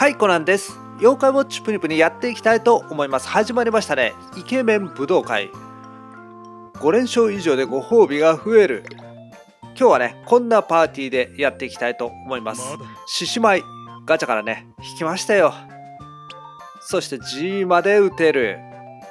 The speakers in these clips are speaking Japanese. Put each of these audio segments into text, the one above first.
はい、コナンです。妖怪ウォッチプニプニやっていきたいと思います。始まりましたね。イケメン武道会。5連勝以上でご褒美が増える。今日はね、こんなパーティーでやっていきたいと思います。獅子舞、ガチャからね、引きましたよ。そして G まで打てる。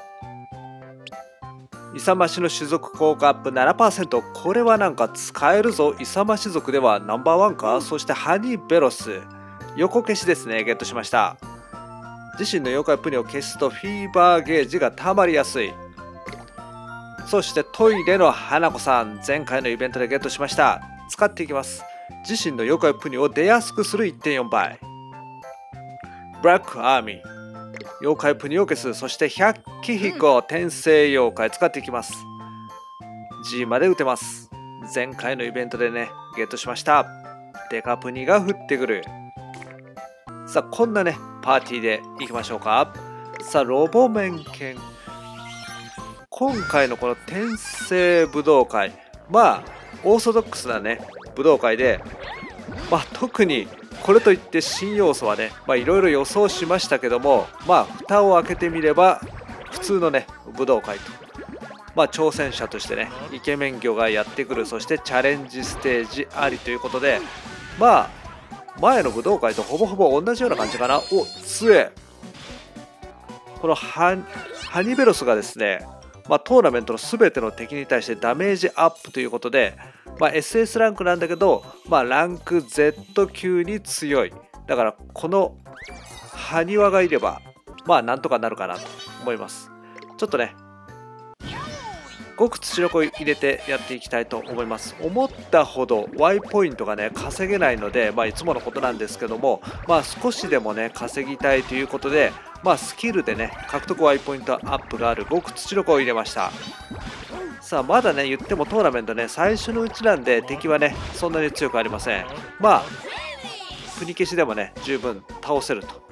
勇ましの種族効果アップ 7%。これはなんか使えるぞ。勇まし族ではナンバーワンか。そしてハニーベロス。横消しですね、ゲットしました。自身の妖怪プニを消すとフィーバーゲージが溜まりやすい。そしてトイレの花子さん、前回のイベントでゲットしました。使っていきます。自身の妖怪プニを出やすくする 1.4 倍。ブラックアーミー、妖怪プニを消す。そして百鬼彦、転生妖怪使っていきます。 G まで打てます。前回のイベントでねゲットしました。デカプニが降ってくる。さあこんなねパーティーでいきましょうか。さあロボ面剣、今回のこの転生武道会、まあオーソドックスなね武道会で、特にこれといって新要素はねいろいろ予想しましたけども、蓋を開けてみれば普通のね武道会と、挑戦者としてねイケメン魚がやってくる。そしてチャレンジステージありということで、前の武道会とほぼほぼ同じような感じかな。お、強え。このハニベロスがですね、トーナメントの全ての敵に対してダメージアップということで、SS ランクなんだけど、ランク Z 級に強い。だからこのハニワがいればなんとかなるかなと思います。ちょっとね極土の子入れてやっていきたいと思います。思ったほど Y ポイントがね稼げないので、いつものことなんですけども、少しでもね稼ぎたいということで、スキルでね獲得 Y ポイントアップがある極土の子を入れました。さあまだね言ってもトーナメントね最初のうちなんで、敵はねそんなに強くありません。国消しでもね十分倒せると。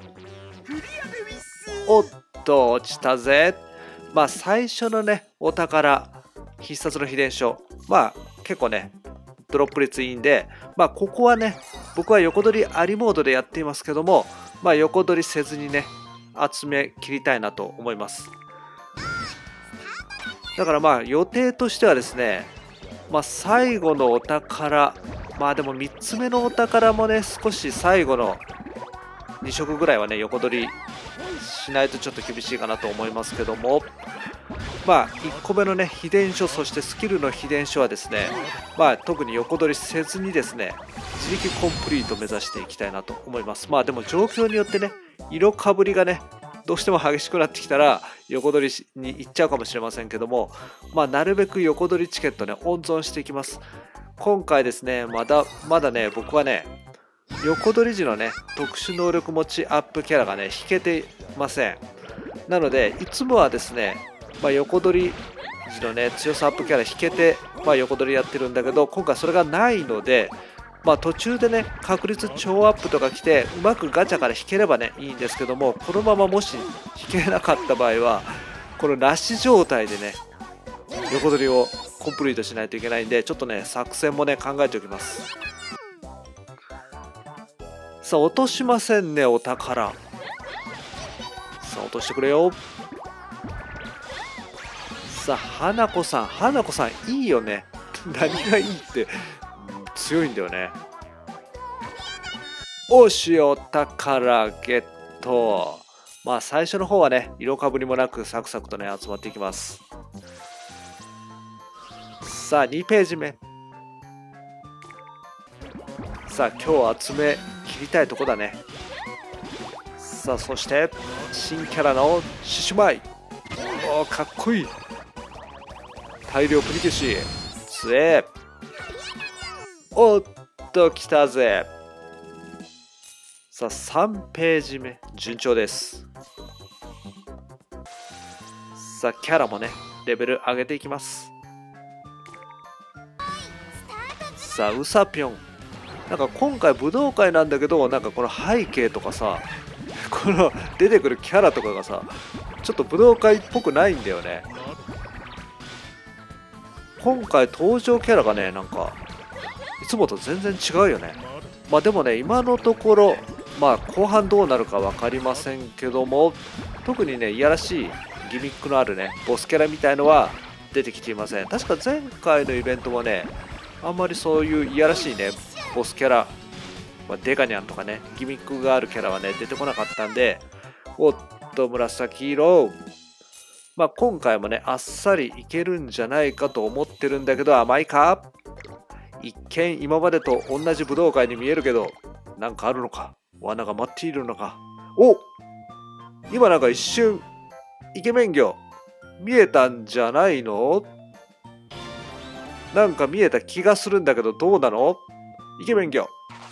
おっと落ちたぜ。最初のねお宝必殺の秘伝書、結構ねドロップ率いいんで、ここはね僕は横取りありモードでやっていますけども、横取りせずにね集め切りたいなと思います。だから予定としてはですね、最後のお宝、でも3つ目のお宝もね少し最後の2色ぐらいはね横取りしないとちょっと厳しいかなと思いますけども、1個目のね秘伝書、そしてスキルの秘伝書はですね、特に横取りせずにですね自力コンプリート目指していきたいなと思います。でも状況によってね色かぶりがねどうしても激しくなってきたら横取りに行っちゃうかもしれませんけども、なるべく横取りチケットね温存していきます。今回ですねまだね僕はね横取り時のね特殊能力持ちアップキャラがね引けてません。なのでいつもはですね、横取り時のね強さアップキャラ引けて、横取りやってるんだけど、今回それがないので、途中でね確率超アップとか来てうまくガチャから引ければねいいんですけども、このままもし引けなかった場合はこのなし状態でね横取りをコンプリートしないといけないんで、ちょっとね作戦もね考えておきます。さあ落としませんねお宝。さあ落としてくれよ。さあ花子さんいいよね何がいいって、強いんだよね。おしお宝ゲット。最初の方はね色かぶりもなくサクサクとね集まっていきます。さあ2ページ目。さあ今日集め切りたいとこだね。さあそして新キャラの獅子舞、おーかっこいい。大量プリ消しつえ。おっと来たぜ。さあ3ページ目順調です。さあキャラもねレベル上げていきます。さあウサピョン、なんか今回武道会なんだけど、なんかこの背景とかさこの出てくるキャラとかがさちょっと武道会っぽくないんだよね。今回登場キャラがねなんかいつもと全然違うよね。でもね今のところまあ後半どうなるか分かりませんけども、特にねいやらしいギミックのあるねボスキャラみたいのは出てきていません。確か前回のイベントもねあんまりそういういやらしいねボスキャラ、デガニャンとかねギミックがあるキャラはね出てこなかったんで、おっと紫色、まあ今回もねあっさりいけるんじゃないかと思ってるんだけど、甘いか。一見今までと同じ武道会に見えるけど、なんかあるのか、罠が待っているのか。お、今なんか一瞬イケメン魚見えたんじゃないの。なんか見えた気がするんだけど、どうなのイケメン魚。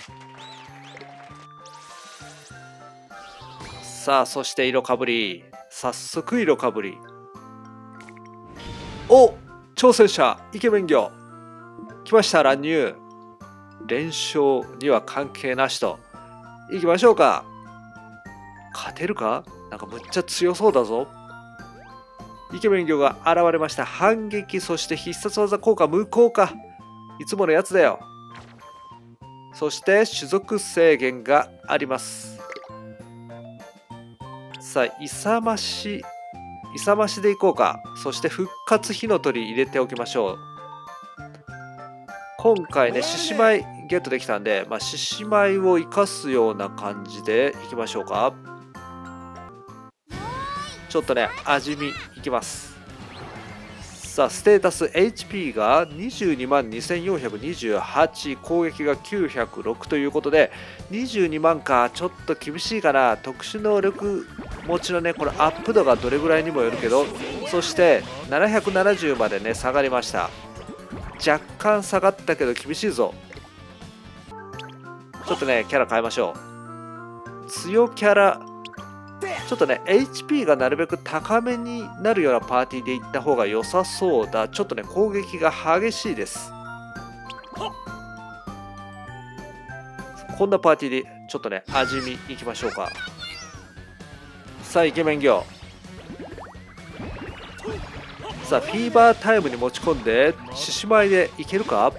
さあそして色かぶり、早速色かぶり。お、挑戦者イケメン魚来ました。乱入。連勝には関係なしと。行きましょうか。勝てるか。なんかむっちゃ強そうだぞ。イケメン魚が現れました。反撃、そして必殺技効果無効か。いつものやつだよ。そして種族制限があります。さあ勇ましでいこうか。そして復活火の鳥入れておきましょう。今回ね獅子舞ゲットできたんで、獅子舞を生かすような感じでいきましょうか。ちょっとね味見いきます。さあステータス HP が22万2428、攻撃が906ということで、22万かちょっと厳しいかな。特殊能力持ちのねこれアップ度がどれぐらいにもよるけど、そして770までね下がりました。若干下がったけど厳しいぞ。ちょっとねキャラ変えましょう。強キャラ、ちょっとね HP がなるべく高めになるようなパーティーでいった方が良さそうだ。ちょっとね攻撃が激しいです。こんなパーティーでちょっとね味見いきましょうか。さあイケメン魚、さあフィーバータイムに持ち込んで獅子舞でいけるか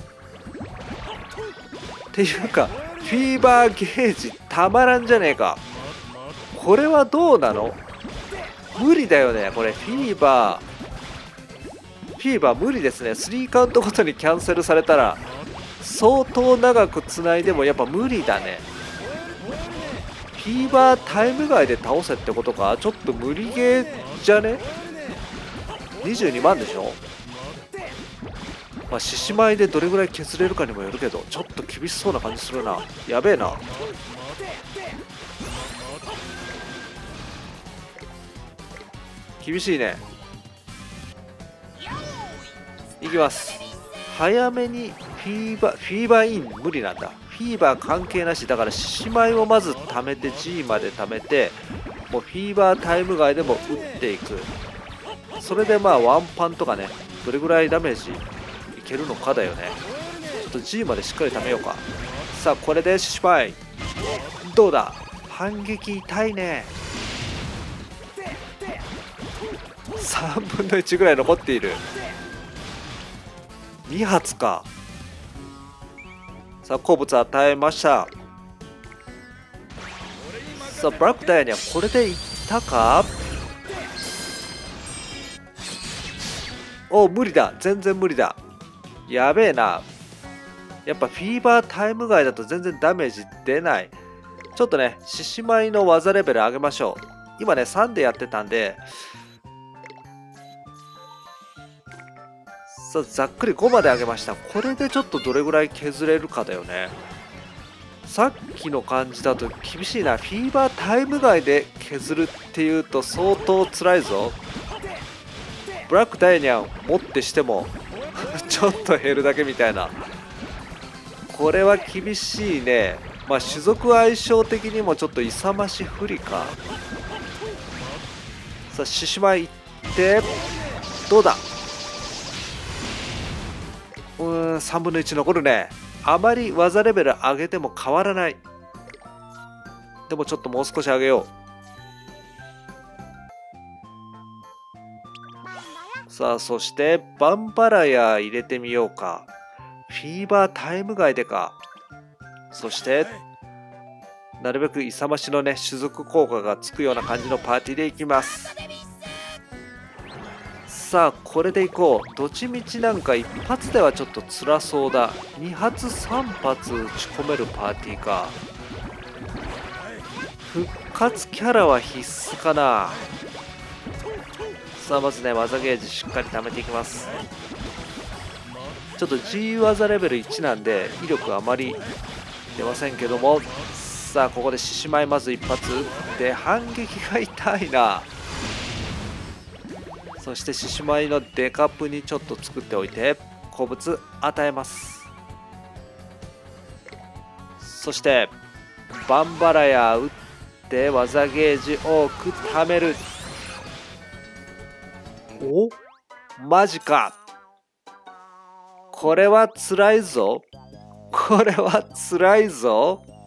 っていうか、フィーバーゲージたまらんじゃねえか。これはどうなの。無理だよねこれ。フィーバー無理ですね。3カウントごとにキャンセルされたら相当長くつないでもやっぱ無理だね。フィーバータイム外で倒せってことか。ちょっと無理ゲーじゃね。22万でしょ。獅子舞でどれぐらい削れるかにもよるけど、ちょっと厳しそうな感じするな。やべえな。厳しいね。いきます。早めにフィーバーイン無理なんだ。フィーバー関係なしだから、獅子舞をまず貯めて G まで貯めて、もうフィーバータイム外でも打っていく。それでワンパンとかね、どれぐらいダメージいけるのかだよね。ちょっと G までしっかり貯めようか。さあこれで獅子舞どうだ。反撃痛いね。3分の1ぐらい残っている。2発か。さあ好物与えました。さあブラックダイヤにはこれでいったか。お、無理だ。全然無理だ。やべえな。やっぱフィーバータイム外だと全然ダメージ出ない。ちょっとね獅子舞の技レベル上げましょう。今ね3でやってたんで、さあざっくり5まで上げました。これでちょっとどれぐらい削れるかだよね。さっきの感じだと厳しいな。フィーバータイム外で削るっていうと相当辛いぞ。ブラックダイニャン持ってしてもちょっと減るだけみたいな。これは厳しいね。種族相性的にもちょっと勇まし不利か。さあ獅子舞いってどうだ。3分の1残るね。あまり技レベル上げても変わらない。でもちょっともう少し上げよう。さあそしてバンバラヤ入れてみようか。フィーバータイム外でか。そしてなるべく勇ましのね種族効果がつくような感じのパーティーでいきます。さあこれでいこう。どちみちなんか一発ではちょっと辛そうだ。2発3発打ち込めるパーティーか。復活キャラは必須かな。さあまずね技ゲージしっかり貯めていきます。ちょっと G 技レベル1なんで威力あまり出ませんけども、さあここで獅子舞まず一発打って反撃が痛いな。そして獅子舞のデカップにちょっと作っておいて鉱物与えます。そしてバンバラヤ打って技ゲージ多く貯める。おマジか。これは辛いぞ。これは辛いぞ。